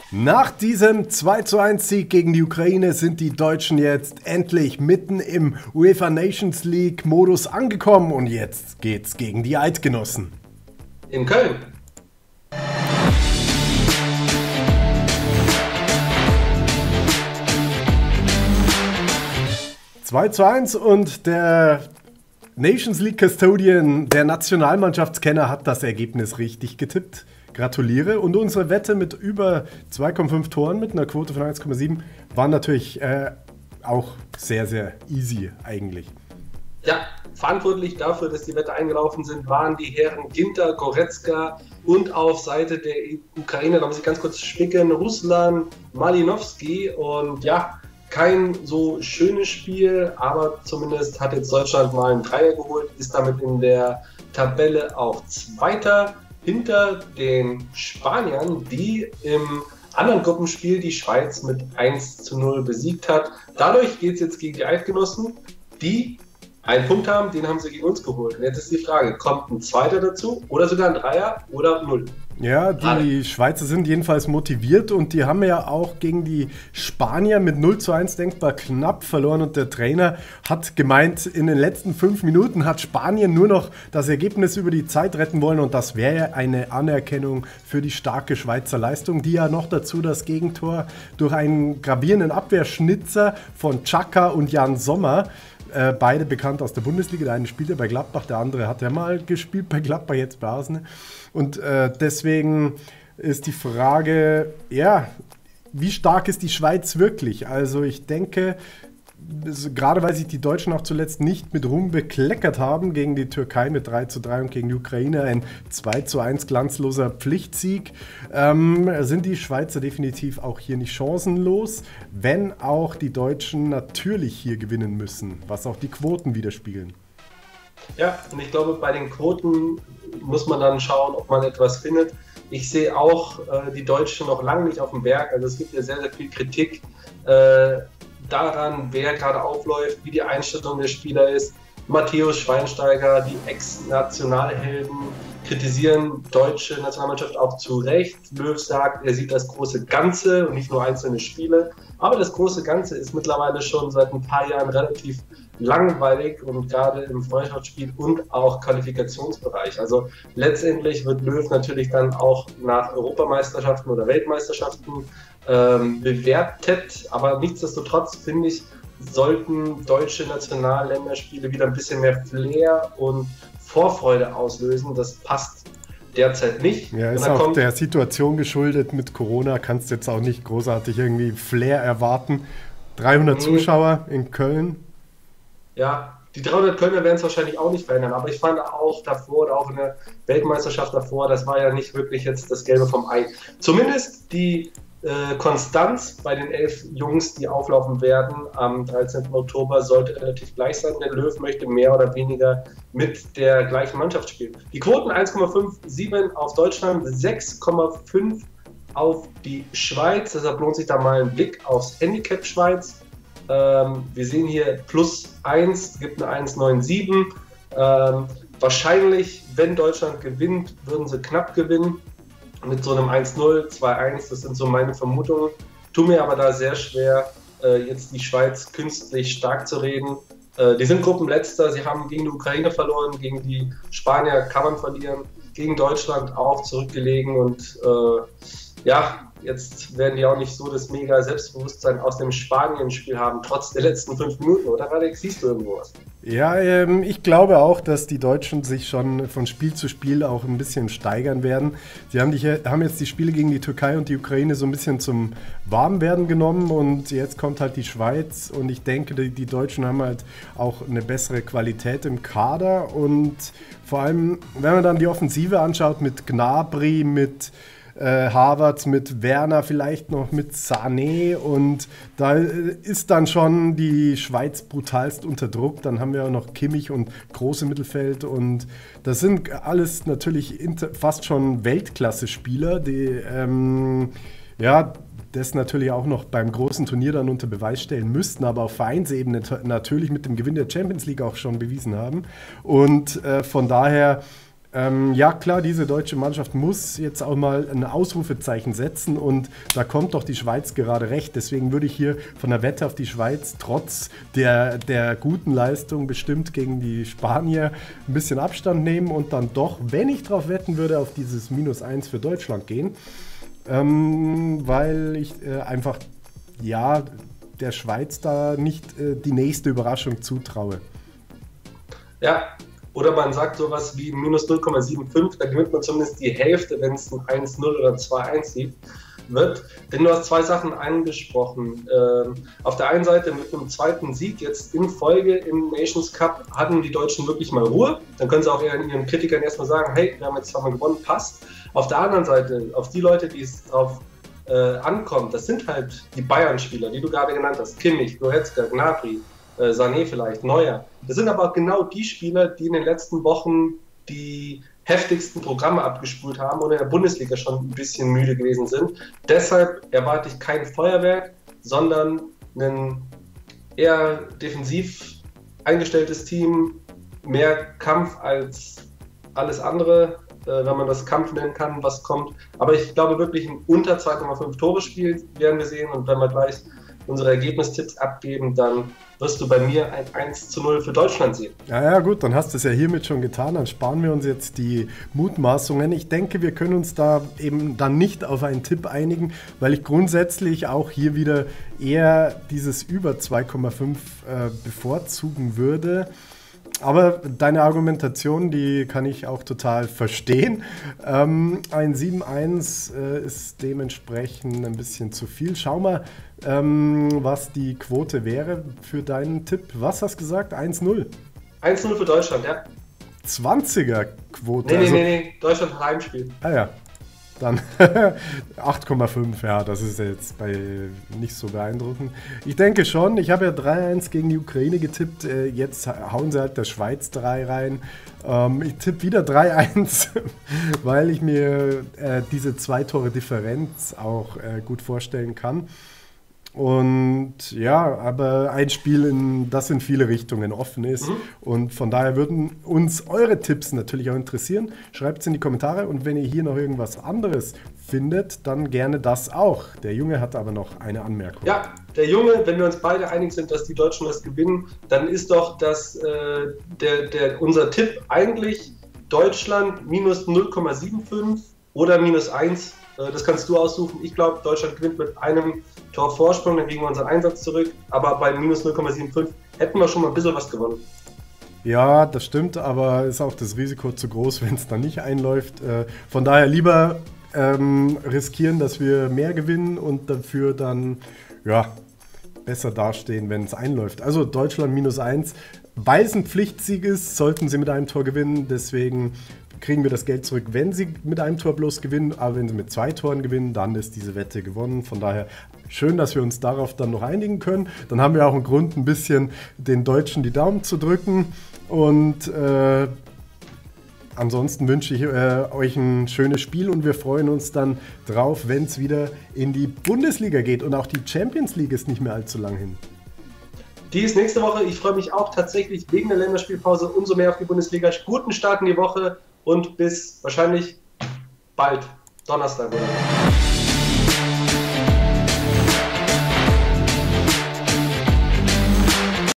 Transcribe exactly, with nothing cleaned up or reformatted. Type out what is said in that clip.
Nach diesem zwei zu eins Sieg gegen die Ukraine sind die Deutschen jetzt endlich mitten im UEFA Nations League Modus angekommen und jetzt geht's gegen die Eidgenossen. In Köln. zwei zu eins und der Nations League Custodian, der Nationalmannschaftskenner, hat das Ergebnis richtig getippt. Gratuliere. Und unsere Wette mit über zwei Komma fünf Toren mit einer Quote von eins Komma sieben war natürlich äh, auch sehr, sehr easy eigentlich. Ja, verantwortlich dafür, dass die Wette eingelaufen sind, waren die Herren Ginter, Goretzka und auf Seite der Ukraine, da muss ich ganz kurz spicken, Ruslan Malinovski. Und ja, kein so schönes Spiel, aber zumindest hat jetzt Deutschland mal einen Dreier geholt, ist damit in der Tabelle auch Zweiter. Hinter den Spaniern, die im anderen Gruppenspiel die Schweiz mit eins zu null besiegt hat. Dadurch geht es jetzt gegen die Eidgenossen, die einen Punkt haben, den haben sie gegen uns geholt. Und jetzt ist die Frage, kommt ein Zweiter dazu oder sogar ein Dreier oder null? Ja, die Alle. Schweizer sind jedenfalls motiviert und die haben ja auch gegen die Spanier mit null zu eins denkbar knapp verloren und der Trainer hat gemeint, in den letzten fünf Minuten hat Spanien nur noch das Ergebnis über die Zeit retten wollen und das wäre ja eine Anerkennung für die starke Schweizer Leistung, die ja noch dazu das Gegentor durch einen gravierenden Abwehrschnitzer von Xhaka und Jan Sommer, Äh, beide bekannt aus der Bundesliga. Der eine spielte bei Gladbach, der andere hat ja mal gespielt bei Gladbach, jetzt bei Arsenal. Und äh, deswegen ist die Frage, ja, wie stark ist die Schweiz wirklich? Also ich denke, gerade weil sich die Deutschen auch zuletzt nicht mit Ruhm bekleckert haben, gegen die Türkei mit drei zu drei und gegen die Ukraine ein zwei zu eins glanzloser Pflichtsieg, ähm, sind die Schweizer definitiv auch hier nicht chancenlos, wenn auch die Deutschen natürlich hier gewinnen müssen, was auch die Quoten widerspiegeln. Ja, und ich glaube, bei den Quoten muss man dann schauen, ob man etwas findet. Ich sehe auch äh, die Deutschen noch lange nicht auf dem Berg, also es gibt ja sehr, sehr viel Kritik äh, daran, wer gerade aufläuft, wie die Einstellung der Spieler ist. Matthäus Schweinsteiger, die Ex-Nationalhelden, kritisieren deutsche Nationalmannschaft auch zu Recht. Löw sagt, er sieht das große Ganze und nicht nur einzelne Spiele. Aber das große Ganze ist mittlerweile schon seit ein paar Jahren relativ langweilig und gerade im Freundschaftsspiel und auch Qualifikationsbereich. Also letztendlich wird Löw natürlich dann auch nach Europameisterschaften oder Weltmeisterschaften ähm, bewertet. Aber nichtsdestotrotz finde ich, sollten deutsche Nationalländerspiele wieder ein bisschen mehr Flair und Vorfreude auslösen. Das passt derzeit nicht. Ja, ist auch der Situation geschuldet mit Corona, kannst du jetzt auch nicht großartig irgendwie Flair erwarten. dreihundert mhm. Zuschauer in Köln. Ja, die dreihundert Kölner werden es wahrscheinlich auch nicht verändern, aber ich fand auch davor oder auch in der Weltmeisterschaft davor, das war ja nicht wirklich jetzt das Gelbe vom Ei. Zumindest die Äh, Konstanz bei den elf Jungs, die auflaufen werden am dreizehnten Oktober, sollte relativ gleich sein. Der Löw möchte mehr oder weniger mit der gleichen Mannschaft spielen. Die Quoten eins Komma siebenundfünfzig auf Deutschland, sechs Komma fünf auf die Schweiz. Deshalb lohnt sich da mal ein Blick aufs Handicap Schweiz. Ähm, wir sehen hier plus eins, gibt eine eins Komma siebenundneunzig. Ähm, wahrscheinlich, wenn Deutschland gewinnt, würden sie knapp gewinnen. Mit so einem eins null, zwei eins, das sind so meine Vermutungen. Tut mir aber da sehr schwer, jetzt die Schweiz künstlich stark zu reden. Die sind Gruppenletzter, sie haben gegen die Ukraine verloren, gegen die Spanier kann man verlieren, gegen Deutschland auch zurückgelegen und äh, ja, jetzt werden die auch nicht so das mega Selbstbewusstsein aus dem Spanien-Spiel haben, trotz der letzten fünf Minuten, oder Alex, siehst du irgendwo was? Ja, ähm, ich glaube auch, dass die Deutschen sich schon von Spiel zu Spiel auch ein bisschen steigern werden. Sie haben, die, haben jetzt die Spiele gegen die Türkei und die Ukraine so ein bisschen zum Warmwerden genommen und jetzt kommt halt die Schweiz und ich denke, die, die Deutschen haben halt auch eine bessere Qualität im Kader und vor allem, wenn man dann die Offensive anschaut mit Gnabry, mit Äh, Havertz, mit Werner, vielleicht noch mit Sané und da ist dann schon die Schweiz brutalst unter Druck. Dann haben wir auch noch Kimmich und große Mittelfeld und das sind alles natürlich inter- fast schon Weltklasse-Spieler, die ähm, ja das natürlich auch noch beim großen Turnier dann unter Beweis stellen müssten, aber auf Vereinsebene t- natürlich mit dem Gewinn der Champions League auch schon bewiesen haben und äh, von daher Ähm, ja klar, diese deutsche Mannschaft muss jetzt auch mal ein Ausrufezeichen setzen und da kommt doch die Schweiz gerade recht. Deswegen würde ich hier von der Wette auf die Schweiz trotz der, der guten Leistung bestimmt gegen die Spanier ein bisschen Abstand nehmen und dann doch, wenn ich drauf wetten würde, auf dieses Minus eins für Deutschland gehen. Ähm, weil ich äh, einfach, ja, der Schweiz da nicht äh, die nächste Überraschung zutraue. Ja, oder man sagt sowas wie minus null Komma fünfundsiebzig, da gewinnt man zumindest die Hälfte, wenn es ein eins null oder zwei eins wird. Denn du hast zwei Sachen angesprochen. Ähm, auf der einen Seite mit einem zweiten Sieg jetzt in Folge im Nations Cup hatten die Deutschen wirklich mal Ruhe. Dann können sie auch ihren Kritikern erstmal sagen, hey, wir haben jetzt zweimal gewonnen, passt. Auf der anderen Seite, auf die Leute, die es drauf äh, ankommt, das sind halt die Bayern-Spieler, die du gerade genannt hast. Kimmich, Goretzka, Gnabry, äh, Sané vielleicht, Neuer. Das sind aber genau die Spieler, die in den letzten Wochen die heftigsten Programme abgespult haben und in der Bundesliga schon ein bisschen müde gewesen sind. Deshalb erwarte ich kein Feuerwerk, sondern ein eher defensiv eingestelltes Team, mehr Kampf als alles andere, äh, wenn man das Kampf nennen kann, was kommt. Aber ich glaube wirklich, ein unter zwei Komma fünf Tore Spiel werden wir sehen und wenn wir gleich unsere Ergebnistipps abgeben, dann wirst du bei mir ein eins zu null für Deutschland sehen. Ja, ja, gut, dann hast du es ja hiermit schon getan. Dann sparen wir uns jetzt die Mutmaßungen. Ich denke, wir können uns da eben dann nicht auf einen Tipp einigen, weil ich grundsätzlich auch hier wieder eher dieses über zwei Komma fünf äh, bevorzugen würde. Aber deine Argumentation, die kann ich auch total verstehen. Ähm, ein sieben eins äh, ist dementsprechend ein bisschen zu viel. Schau mal, ähm, was die Quote wäre für deinen Tipp. Was hast du gesagt? eins null? eins null für Deutschland, ja. zwanziger Quote? Nee, nee, also, nee, nee, Deutschland hat Heimspiel. Ah ja, dann acht Komma fünf, ja, das ist jetzt bei nicht so beeindruckend. Ich denke schon, ich habe ja drei eins gegen die Ukraine getippt, jetzt hauen sie halt der Schweiz drei rein. Ähm, ich tippe wieder drei eins, weil ich mir äh, diese zwei Tore Differenz auch äh, gut vorstellen kann. Und ja, aber ein Spiel, in, das in viele Richtungen offen ist. Mhm. Und von daher würden uns eure Tipps natürlich auch interessieren. Schreibt es in die Kommentare und wenn ihr hier noch irgendwas anderes findet, dann gerne das auch. Der Junge hat aber noch eine Anmerkung. Ja, der Junge, wenn wir uns beide einig sind, dass die Deutschen das gewinnen, dann ist doch das, äh, der, der, unser Tipp eigentlich Deutschland minus null Komma fünfundsiebzig oder minus eins. Äh, das kannst du aussuchen. Ich glaube, Deutschland gewinnt mit einem Tor Vorsprung, dann kriegen wir unseren Einsatz zurück. Aber bei minus null Komma fünfundsiebzig hätten wir schon mal ein bisschen was gewonnen. Ja, das stimmt, aber ist auch das Risiko zu groß, wenn es dann nicht einläuft. Äh, von daher lieber ähm, riskieren, dass wir mehr gewinnen und dafür dann ja, besser dastehen, wenn es einläuft. Also Deutschland minus eins, weil es ein Pflichtsieg ist, sollten sie mit einem Tor gewinnen. Deswegen kriegen wir das Geld zurück, wenn sie mit einem Tor bloß gewinnen. Aber wenn sie mit zwei Toren gewinnen, dann ist diese Wette gewonnen. Von daher schön, dass wir uns darauf dann noch einigen können. Dann haben wir auch einen Grund, ein bisschen den Deutschen die Daumen zu drücken. Und äh, ansonsten wünsche ich äh, euch ein schönes Spiel und wir freuen uns dann drauf, wenn es wieder in die Bundesliga geht. Und auch die Champions League ist nicht mehr allzu lang hin. Die ist nächste Woche. Ich freue mich auch tatsächlich wegen der Länderspielpause umso mehr auf die Bundesliga. Guten Start in die Woche und bis wahrscheinlich bald, Donnerstag. Oder?